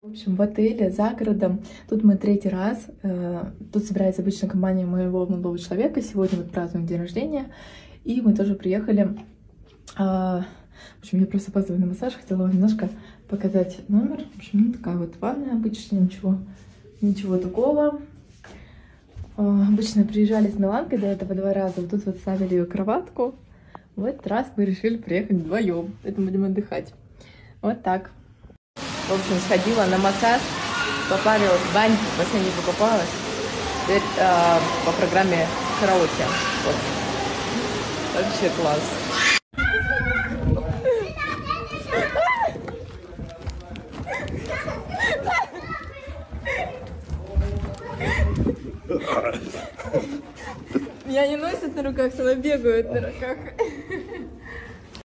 В общем, в отеле за городом. Тут мы третий раз. Тут собирается обычно компания моего молодого человека. Сегодня вот празднуем день рождения. И мы тоже приехали. В общем, я просто опаздываю на массаж. Хотела вам немножко показать номер. В общем, ну, такая вот ванная обычная. Ничего такого. Обычно приезжали с Миланкой до этого 2 раза. Вот тут вот ставили ее кроватку. В этот раз мы решили приехать вдвоем. Поэтому будем отдыхать. Вот так. В общем, сходила на массаж, попарилась в баньке, в бассейне покупалась. Теперь по программе караоке. Вот. Вообще класс. Меня не носят на руках, сама бегают на руках.